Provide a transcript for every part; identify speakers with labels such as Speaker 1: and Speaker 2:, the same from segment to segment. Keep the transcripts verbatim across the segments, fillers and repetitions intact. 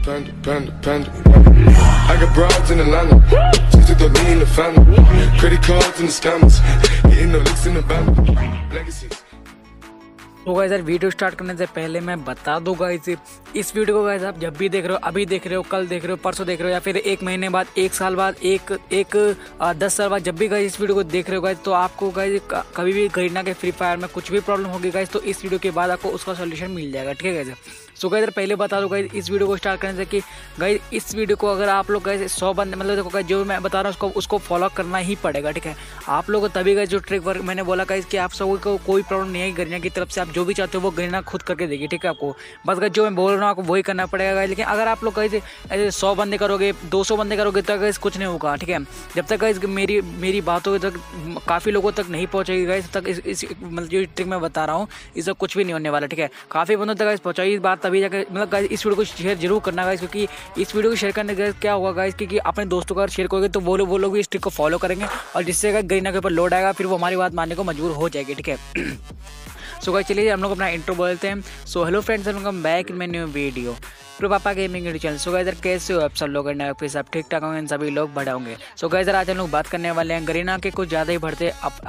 Speaker 1: Panda, panda, panda, panda. I got broads in Atlanta, just to throw me in the family. Credit cards and the scammers, getting no licks in the band. Legacies.
Speaker 2: तो guys यार video start करने से पहले मैं बता दूं guys, इस video को गाइस आप जब भी देख रहे हो, अभी देख रहे हो, कल देख रहे हो, परसों देख रहे हो, या फिर एक महीने बाद, एक साल बाद, एक एक आ, दस साल बाद, जब भी गाइस इस वीडियो को देख रहे हो गाइस, तो आपको गाइस कभी भी गरीना के फ्री फायर में कुछ भी प्रॉब्लम होगी गाइस, तो इस वीडियो के बाद आपको उसका सोल्यूशन मिल जाएगा। ठीक है गाइस। सो गाइस पहले बता दो गाइस इस वीडियो को स्टार्ट करने से कि गाइस इस वीडियो को अगर आप लोग गाइस सौ बंदे मतलब देखो गाइस जो मैं बता रहा हूँ उसको उसको फॉलो करना ही पड़ेगा। ठीक है, आप लोगों को तभी गाइस जो ट्रिक वर्क मैंने बोला गाइस कि आप सबको को कोई प्रॉब्लम नहीं है गरीना की तरफ से, आप जो भी चाहते हो वो गरीना खुद करके देगी। ठीक है, आपको बस गाइस जो मैं बोल रहा हूँ आपको वही करना पड़ेगा गाइस। लेकिन अगर आप लोग गाइस ऐसे सौ बंदे करोगे, दो सौ बंदे करोगे तो गाइस कुछ नहीं होगा। ठीक है, जब तक गाइस मेरी मेरी बातों तक काफ़ी लोगों तक नहीं पहुँचेगी गाइस तक इस, इस मतलब जो ट्रिक मैं बता रहा हूँ इससे कुछ भी नहीं होने वाला। ठीक है, काफ़ी बंदों तक गाइस पहुँचाई बात तभी जाकर मतलब गाइस इस वीडियो को शेयर जरूर करना गाइस, क्योंकि इस वीडियो को शेयर करने के क्या होगा गाइस क्योंकि अपने दोस्तों का शेयर करोगे तो वो लोग वो लोग भी इस ट्रिक को फॉलो करेंगे और जिससे गरीना के ऊपर लोड आएगा फिर वो हमारी बात मानने को मजबूर हो जाएगी। ठीक है, सो गाइस चलिए हम लोग अपना इंट्रो बोलते हैं। So hello friends, welcome back in my new video pro papa gaming channel. So guys कैसे हो आप सब लोग, फिर सब ठीक ठाक होंगे, सभी लोग बढ़े होंगे। सो गाइस आज हम लोग बात करने वाले हैं गरीना के कुछ ज़्यादा ही बढ़ते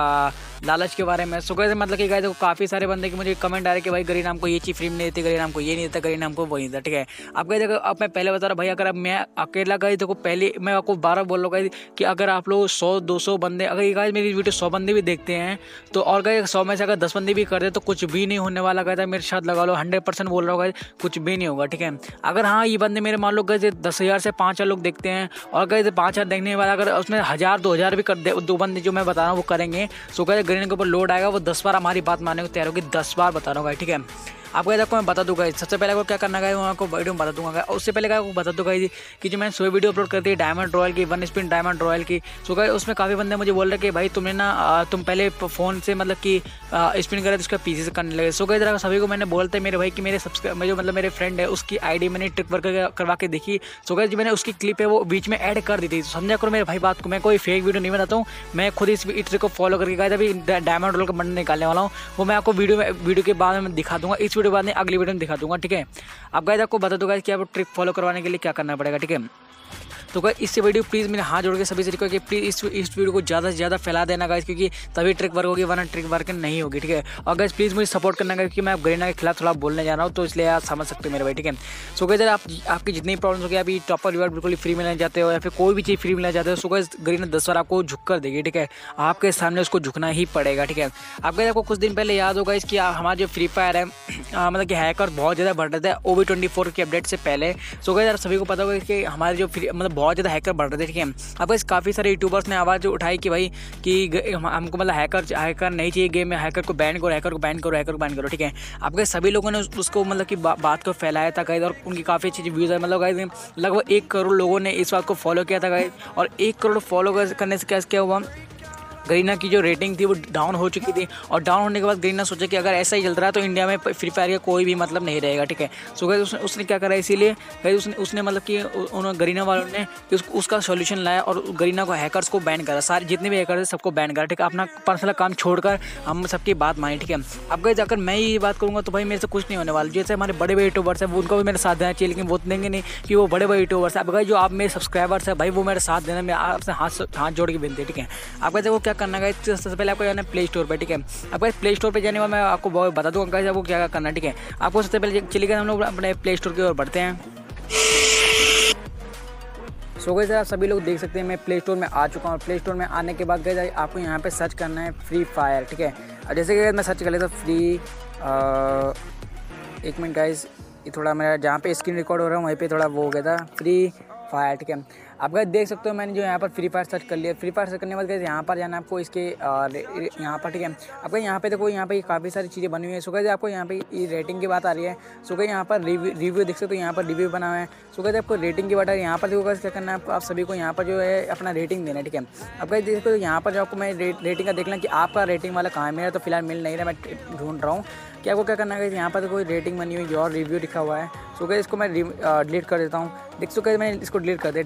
Speaker 2: लालच के बारे में। सो गाइस मतलब कि गाइस काफ़ी सारे बंदे की मुझे कमेंट आ रहे कि भाई गरीना हमको ये चीज़ फ्री में नहीं देती, गरीना हमको ये नहीं देता, गरीना हमको वो नहीं देता। ठीक है, आप गाइस अब मैं पहले बता रहा भाई, अगर अब मैं अकेला गई देखो पहले मैं आपको बारह बोल रहा हूँ कि अगर आप लोग सौ दो सौ बंदे अगर ये गाइस मेरी वीडियो सौ बंदे भी देखते हैं तो और गाइस सौ में से अगर दस बंदे भी कर दे तो कुछ भी नहीं होने वाला गाइस, मेरे साथ लगा लो हंड्रेड परसेंट बोल रहा हूँ गाइस, कुछ भी नहीं होगा। ठीक है, अगर हाँ ये बंदे मेरे मान लो गए दस हज़ार से पाँच हज़ार लोग देखते हैं और गए पाँच हज़ार देखने वाला अगर उसमें हज़ार दो हज़ार भी कर दे, दो बंदे जो मैं बता रहा हूँ वो करेंगे, सो गए गरीना के ऊपर लोड आएगा, वो दस बार हमारी बात मानने को तैयार होगी, दस बार बता रहा हूँ। ठीक है, आपको आपको मैं बता दूंगा सबसे पहले आपको क्या करना है, मैं आपको वीडियो में बता दूंगा। उससे पहले आपको बता दूंगा कि जो मैंने सो वीडियो अपलोड कर दी डायमंड रॉयल की, वन स्पिन डायमंड रॉयल की। सो गाइस उसमें काफ़ी बंदे मुझे बोल रहे कि भाई तुमने ना तुम पहले फ़ोन से मतलब कि स्पिन करे तो उसका पीसी से करने लगे। सो गाइस सभी को मैंने बोलते मेरे भाई कि मेरे सब्सक्राइब जो मतलब मेरे फ्रेंड है उसकी आईडी मैंने ट्रिक वर्क करवा के देखी। सो गाइस जो मैंने उसकी क्लिप है वो बीच में ऐड कर दी थी, समझा करो मेरे भाई बात को, मैं कोई फेक वीडियो नहीं बनाता हूँ, मैं खुद इस ट्रिक को फॉलो करके गाइस अभी डायमंड रॉयल का बंडल निकालने वाला हूँ, वो मैं आपको वीडियो में वीडियो के बाद में दिखा दूंगा, इस वीडियो बाद में अगली वीडियो में दिखा दूंगा। ठीक है, अब गाइस आपको बता दूंगा कि आप ट्रिक फॉलो करवाने के लिए क्या करना पड़ेगा। ठीक है, तो गाइस इससे वीडियो प्लीज़ मेरे हाथ जोड़ के सभी से रिक्वेस्ट कि प्लीज़ इस इस वीडियो को ज़्यादा से ज़्यादा फैला देना गाइस, क्योंकि तभी ट्रिक वर्क होगी वरना ट्रिक वर्क नहीं होगी। ठीक है, और गाइस प्लीज़ मुझे सपोर्ट करना क्योंकि मैं गरीना के खिलाफ थोड़ा बोलने जा रहा हूँ तो इसलिए आप समझ सकते हो मेरे भाई। ठीक है, सो गाइस आप आपकी जितनी प्रॉब्लम होगी, अभी टॉपर रिवार्ड बिल्कुल फ्री मिलना चाहते हो या फिर कोई भी चीज़ फ्री मिलना चाहते हो, सो गाइस गरीना दस बार आपको झुक कर देगी। ठीक है, आपके सामने उसको झुकना ही पड़ेगा। ठीक है, आप गाइस आपको कुछ दिन पहले याद होगा इसकी हमारा जो फ्री फायर है मतलब कि हैकर बहुत ज़्यादा बढ़ रहे थे ओ वी ट्वेंटी फोर की अपडेट से पहले। सो गाइस सभी को पता होगा कि हमारे जो फ्री मतलब बहुत ज़्यादा हैकर बढ़ रहे थे। ठीक है, अब इस काफ़ी सारे यूट्यूबर्स ने आवाज़ उठाई कि भाई कि हमको मतलब हैकर हैकर नहीं चाहिए गेम में, हैकर को बैन करो, हैकर को बैन करो, हैकर को बैन करो। ठीक है, आपके सभी लोगों ने उसको मतलब कि बा, बात को फैलाया था गाइस और उनकी काफ़ी अच्छी व्यूज़ है, मतलब गाइस लगभग एक करोड़ लोगों ने इस बात को फॉलो किया था गाइस, और एक करोड़ फॉलो करने से क्या क्या हुआ, गरीना की जो रेटिंग थी वो डाउन हो चुकी थी और डाउन होने के बाद गरीना सोचा कि अगर ऐसा ही चलता रहा तो इंडिया में फ्री फायर का कोई भी मतलब नहीं रहेगा। ठीक है, सो गाइस उसने, उसने क्या करा इसीलिए गाइस उसने उसने मतलब कि उन्होंने गरीना वालों ने कि उस, उसका सॉल्यूशन लाया और गरीना को हैकर्स को बैन करा, सारे जितने भी हैकर थे सबको बैन करा। ठीक है, अपना पर्सनल काम छोड़कर हम सबकी बात मानी। ठीक है, अब गाइस अगर मैं ये बात करूँगा तो भाई मेरे से कुछ नहीं होने वाला, जैसे हमारे बड़े बड़े यूट्यूबर्स हैं वो उनको भी मेरे साथ देना चाहिए, लेकिन वो देंगे नहीं कि वो बड़े बड़े यूट्यूबर्स हैं। अब गाइस जो आप मेरे सब्सक्राइबर्स हैं भाई वो मेरे साथ देना, मैं आपसे हाथ हाथ जोड़ के विनती है। ठीक है, आप गाइस वो क्या करना गाइस, सबसे पहले आपको जाना है प्ले स्टोर पे। ठीक है, आपको प्ले स्टोर पे जाने में मैं आपको बता दूंगा गाइस आपको क्या करना है। ठीक है, आपको सबसे पहले चलिए हम लोग अपने प्ले स्टोर की ओर बढ़ते हैं। सो गाइस आप सभी लोग देख सकते हैं मैं प्ले स्टोर में आ चुका हूँ। प्ले स्टोर में आने के बाद गाइस आपको यहाँ पे सर्च करना है फ्री फायर। ठीक है, जैसे कि मैं सर्च कर लेता हूँ फ्री आ, एक मिनट गाइस, ये थोड़ा मेरा जहाँ पे स्क्रीन रिकॉर्ड हो रहा है वहीं पे थोड़ा वो हो गया था फ्री फायर। ठीक है, आप गाइस देख सकते हो मैंने जो यहाँ पर फ्री फायर सर्च कर लिया। फ्री फायर सर्च करने के बाद गाइस यहाँ पर जाना है आपको इसके यहाँ पर। ठीक है, आपको यहाँ पे देखो यहाँ पे काफ़ी सारी चीज़ें बनी हुई है। सो गाइस आपको यहाँ पे ये रेटिंग की बात आ रही है। सो गाइस यहाँ पर रिव्यू रिव्यू देख सकते हो, यहाँ पर रिव्यू बना हुआ है। सो गाइस आपको रेटिंग की बात आ रही है, यहाँ पर देखो गाइस क्या करना है आपको, आप सभी को यहाँ पर जो है अपना रेटिंग देना है। ठीक है, आप गाइस देखो यहाँ पर जो आपको मैं रेटिंग का देख लें कि आपका रेटिंग वाला कहाँ है, मेरा तो फिलहाल मिल नहीं रहा, मैं ढूंढ रहा हूँ कि आपको क्या करना है। यहाँ पर कोई रेटिंग बनी हुई और रिव्यू लिखा हुआ है। सो गाइस इसको मैं डिलीट कर देता हूँ, देख सो गाइस मैंने इसको डिलीट कर दिया। ठीक है, आपके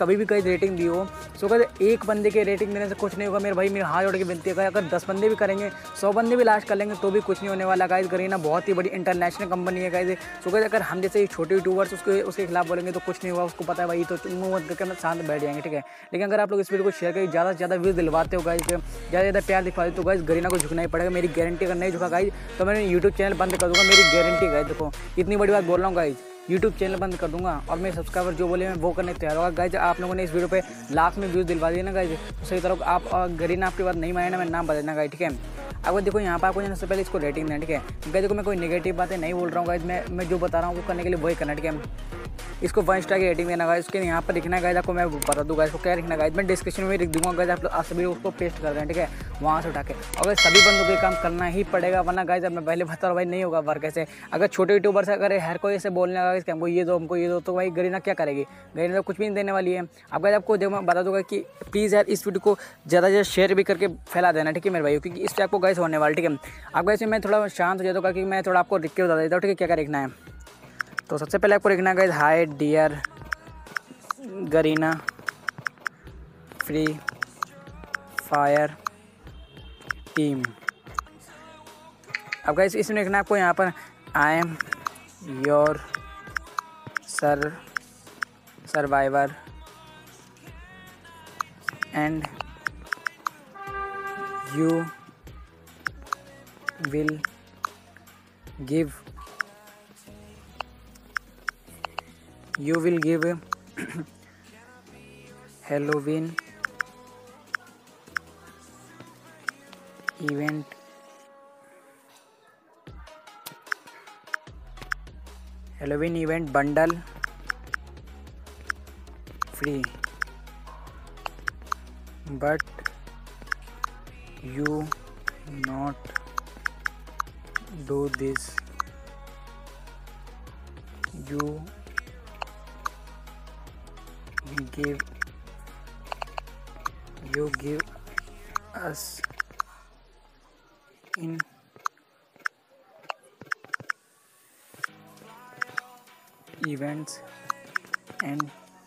Speaker 2: कभी भी गाइस रेटिंग दी हो, सो गाइस एक बंदे के रेटिंग देने से कुछ नहीं होगा मेरे भाई। मेरे हाथ जोड़ के विनती है, अगर दस बंदे भी करेंगे, सौ बंदे भी लास्ट कर लेंगे तो भी कुछ नहीं होने वाला गाइस। गरीना बहुत ही बड़ी इंटरनेशनल कंपनी है गाइस। सो गाइस अगर हम जैसे छोटे यूट्यूबर्स उसके उसके खिलाफ बोलेंगे तो कुछ नहीं होगा, उसको पता है भाई, तो मुँह मत करके शांत बैठ जाएंगे, ठीक है। लेकिन अगर आप लोग इस वीडियो को शेयर करके ज़्यादा से ज़्यादा व्यूज़ दिलवाते हो गाइस, ज़्यादा ज़्यादा प्यार दिखवाते हो, तो गाइस गरीना को झुकना ही पड़ेगा। मेरी गारंटी, अगर नहीं झुका गाइस तो मैं यूट्यूब चैनल बंद कर दूँगा, मेरी गारंटी गाइस। देखो इतनी बड़ी बात बोल रहा हूँ गाइस, यूट्यूब चैनल बंद कर दूंगा और मेरे सब्सक्राइबर जो बोले मैं वो करने तैयार होगा गाइज। आप लोगों ने इस वीडियो पे लाख में व्यूज़ दिलवा दिए ना गाइज, तो सही तरह आप गरीना आपकी बात नहीं माने ना, मैं नाम बता देना गाइज, ठीक है। अब देखो यहाँ पर आपको सबसे पहले इसको रेटिंग देना, ठीक है। गाइज देखो मैं कोई नेगेटिव बातें नहीं बोल रहा हूँ गाइज, मैं मैं जो बता रहा हूँ वो करने के लिए वही करना, ठीक है। इसको वन स्टार की रेटिंग देना गाइज। उसके यहाँ पर लिखना है गाइज, आपको मैं बता दूँगा इसको क्या लिखना गाइज, मैं डिस्क्रिप्शन में लिख दूँगा गाइज, आप आप सभी उसको पेस्ट कर दें, ठीक है, वहाँ से उठा के। अगर सभी बंदों को काम करना ही पड़ेगा, वरना गाइज अब मैं पहले बता रहा भाई नहीं होगा वर्क ऐसे। अगर छोटे यूट्यूबर से अगर हर कोई ऐसे बोलने लगा कि हमको ये दो हमको ये दो, तो भाई गरीना क्या करेगी, गरीना तो कुछ भी नहीं देने वाली है। अब गाइज आपको देखो मैं बता दूँगा कि प्लीज़ यार इस वीडियो को ज़्यादा ज़्यादा शेयर भी करके फैला देना, ठीक है मेरे भाई, क्योंकि इससे आपको गाइज होने वाला, ठीक है। अब गाइज मैं थोड़ा शांत हो जाता हूँ क्योंकि मैं थोड़ा आपको लिख के बता देता हूँ, ठीक है, क्या क्या लिखना है। तो सबसे पहले आपको लिखना है guys, hi dear Garena Free Fire team. अब गाइस इसमें लिखना है आपको यहाँ पर, I am your sir survivor and you will give you will give Halloween event Halloween event bundle free, but you not do this, you give you give us in events and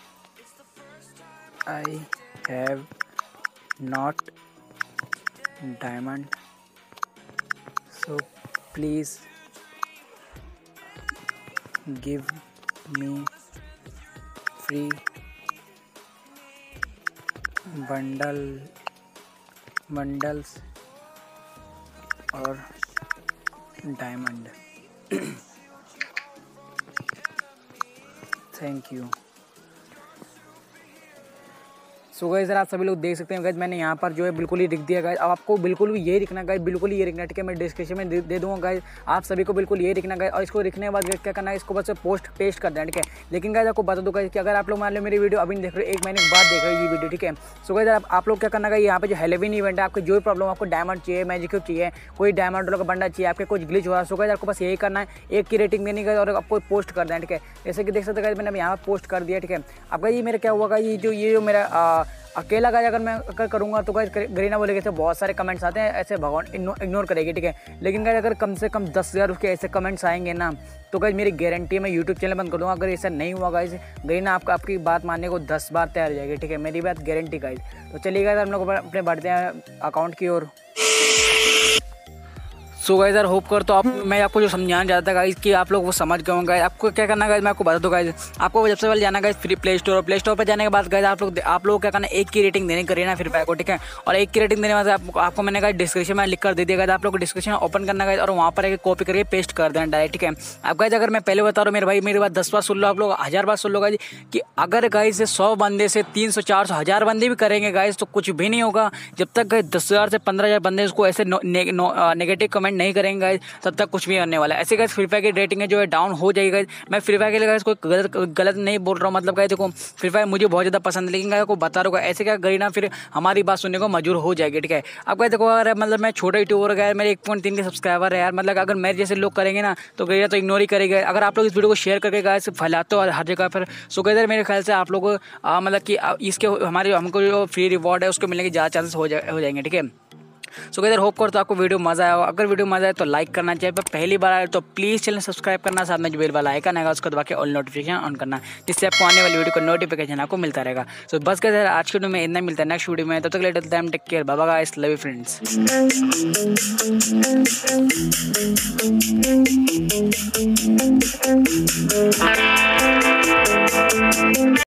Speaker 2: I have not diamond, so please give me free bundle bundles और diamond. Thank you. So guys sir आप सभी लोग देख सकते हैं guys, मैंने यहाँ पर जो है बिल्कुल ही लिख दिया गाइस। अब आपको बिल्कुल भी यही लिखना गाइस, बिल्कुल ही ये लिखना, ठीक है। मैं डिस्क्रिप्शन में दे, दे दूँगा गाइस, आप सभी को बिल्कुल ये लिखना गाइस। और इसको लिखने के बाद क्या करना है, इसको बस पोस्ट पेस्ट कर देना, ठीक है। लेकिन गाइस आपको बता दूँ गाइस कि अगर आप लोग मान लो मेरी वीडियो अभी नहीं देख रहे हो, एक महीने के बाद देख रहे हो ये वीडियो, ठीक है। सो गाइस आप, आप लोग क्या करना गाइस, यहाँ पे जो हैलोवीन इवेंट है, आपको जो भी प्रॉब्लम, आपको डायमंड चाहिए, मैजिक क्यूब चाहिए, कोई डायमंड वाला का बंडा चाहिए, आपके कुछ ग्लिच हो रहा है, सो गाइस आपको बस यही करना है, एक की रेटिंग देनी है और आपको पोस्ट कर देना, ठीक है। जैसे कि देख सकते गाइस मैंने यहाँ पर पोस्ट कर दिया, ठीक है। अब गाइस ये मेरा क्या हुआ, ये जो ये जो मेरा अकेला गाइस अगर मैं अगर करूँगा तो गाइस गरीना बोलेगी तो बहुत सारे कमेंट्स आते हैं, ऐसे भगवान इग्नोर करेगी, ठीक है। लेकिन गाइस अगर कम से कम दस हज़ार उसके ऐसे कमेंट्स आएंगे ना, तो गाइस मेरी गारंटी है मैं यूट्यूब चैनल बंद कर दूँगा। अगर ऐसा नहीं हुआ गाइस, गरीना आपका आपकी बात मानने को दस बार तैयार हो जाएगी, ठीक है, मेरी बात गारंटी गाइस। तो चलिए गाइस हम लोग अपने बढ़ते हैं अकाउंट की ओर। सो गाइस यार होप कर तो आप मैं आपको जो समझाना चाहता था गाइस कि आप लोग वो समझ गए होंगे। आपको क्या करना गाइस, मैं आपको बता दूँ गाइस, आपको सबसे पहले जाना guys free Play Store. Play Store पर जाने के बाद गाइस आप लोग आप लोग क्या करना, एक की रेटिंग देनी करिए फ्री फायर को, ठीक है। और एक की रेटिंग देने के बाद आपको आपको मैंने गाइस डिस्क्रिप्शन में लिख कर दे दिया गाइस, आप लोग डिस्क्रिप्शन ओपन करना गाइस और वहाँ पर एक कॉपी करके पेस्ट कर देना डायरेक्ट, ठीक है। अब गाइस अगर मैं पहले बता रहा हूँ मेरे भाई, मेरी बात दस बार सुन लो, आप लोग हज़ार बार सुन लो गाइस, कि अगर गाइस सौ बंदे से तीन सौ चार सौ हज़ार बंदे भी करेंगे गाइस तो कुछ भी नहीं होगा। जब तक गाइस दस हज़ार से पंद्रह हज़ार बंदे उसको ऐसे नेगेटिव कमेंट नहीं करेंगे गाइस, तब तक कुछ भी होने वाला है। ऐसे गाइस फ्री फायर की रेटिंग है जो है डाउन हो जाएगी गाइस। मैं फ्री फायर के लिए गाइस कोई गलत गलत नहीं बोल रहा हूँ, मतलब गाइस देखो फ्री फायर मुझे बहुत ज़्यादा पसंद है, लेकिन गाइस को बता रहा हूँ ऐसे क्या गरीना फिर हमारी बात सुनने को मजबूर हो जाएगी, ठीक है। अब गाइस देखो अगर मतलब मैं छोटा यूट्यूबर गया, मेरे एक पॉइंट तीन के सब्सक्राइबर है यार, मतलब अगर मेरे जैसे लोग करेंगे ना तो गरीना तो इग्नोर ही करेगा। अगर आप लोग इस वीडियो को शेयर करके गाइस फैलाते हो हर जगह पर, सो गाइस मेरे ख्याल से आप लोग मतलब कि इसके हमारे हमको जो फ्री रिवॉर्ड है उसको मिलने के ज़्यादा चांसेस हो जाएंगे, ठीक है। सो गाइस होप करता हूं आपको वीडियो मजा आया हो। अगर वीडियो मजा आए तो लाइक करना चाहिए, पर पहली बार आए तो प्लीज़ चैनल सब्सक्राइब करना, साथ में जो बेल वाला आइकन आएगा उसको दबा के ऑल नोटिफिकेशन ऑन करना, जिससे आपको आने वाली वीडियो का नोटिफिकेशन आपको मिलता रहेगा। सो बस गाइस आज के वीडियो में इतना, मिलता है नेक्स्ट वीडियो में, तब तक later time take care, bye bye guys, love you friends.